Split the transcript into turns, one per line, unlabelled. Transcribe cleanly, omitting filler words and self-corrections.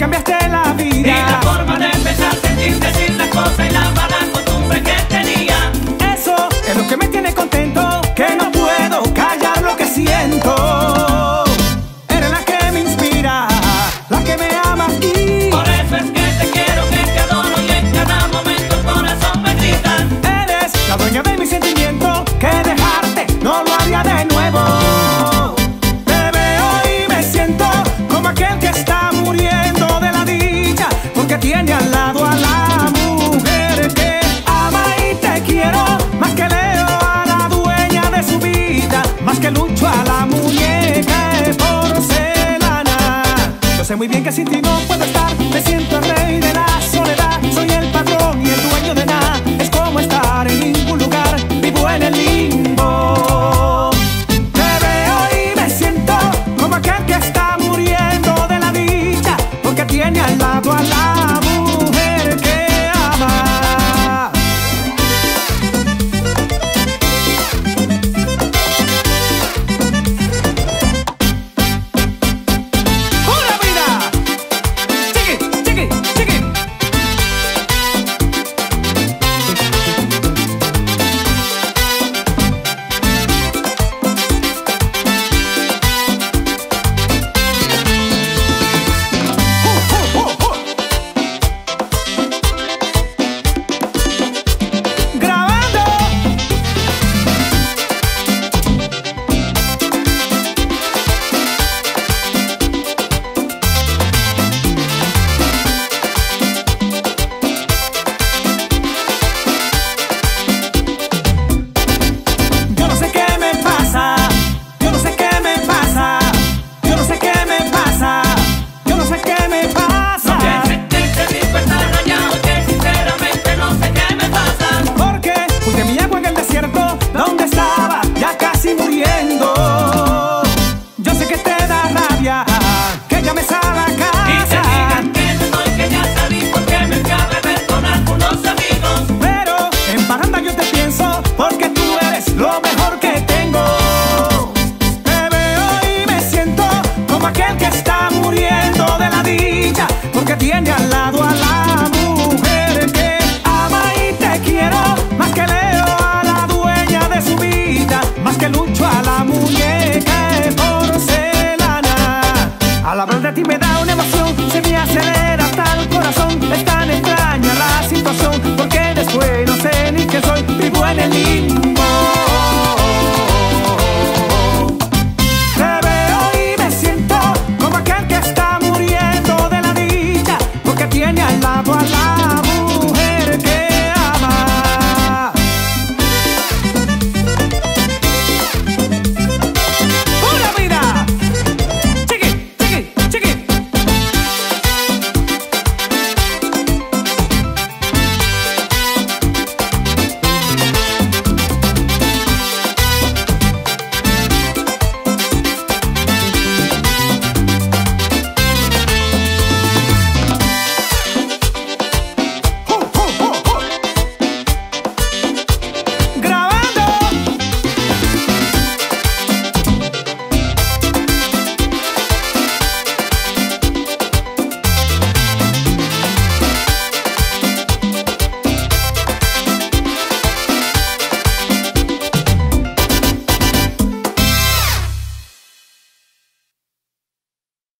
cambiaste la vida.
Y la forma de empezar, sentir, decir las cosas y la mala costumbre que tenía.
Eso es lo que me tiene contento, que no puedo callar lo que siento. Eres la que me inspira, la que me ama y
por eso es que te quiero, que te adoro y en cada momento el corazón me grita.
eres la dueña de mi sentimiento, que dejarte no lo haría de nuevo. Te veo y me siento como aquel que está muriendo de la dicha, porque tiene al lado a la mujer que ama y te quiero, más que Leo a la dueña de su vida, más que Lucho a la muñeca de porcelana. Yo sé muy bien que sin ti no puedo estar, me siento